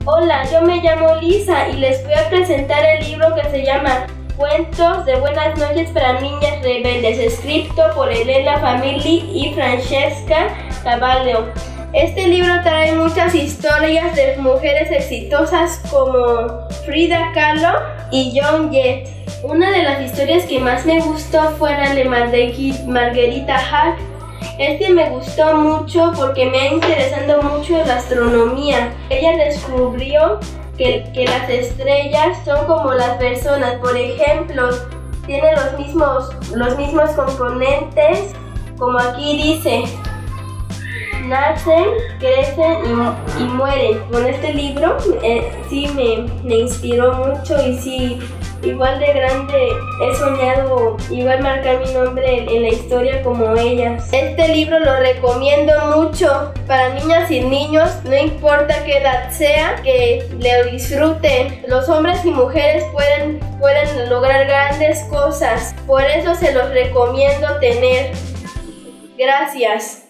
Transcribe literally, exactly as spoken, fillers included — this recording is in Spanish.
Hola, yo me llamo Lisa y les voy a presentar el libro que se llama Cuentos de Buenas Noches para Niñas Rebeldes, escrito por Elena Famigli y Francesca Cavallo. Este libro trae muchas historias de mujeres exitosas como Frida Kahlo y Joan Jett. Una de las historias que más me gustó fue la de Margarita Hack. Este me gustó mucho porque me ha interesado mucho la astronomía. Ella descubrió que, que las estrellas son como las personas. Por ejemplo, tienen los mismos, los mismos componentes, como aquí dice: nacen, crecen y, y mueren. Con este libro eh, sí me, me inspiró mucho y sí, igual de grande he soñado igual marcar mi nombre en, en la historia como ellas. Este libro lo recomiendo mucho para niñas y niños, no importa qué edad sea, que lo disfruten. Los hombres y mujeres pueden, pueden lograr grandes cosas, por eso se los recomiendo tener. Gracias.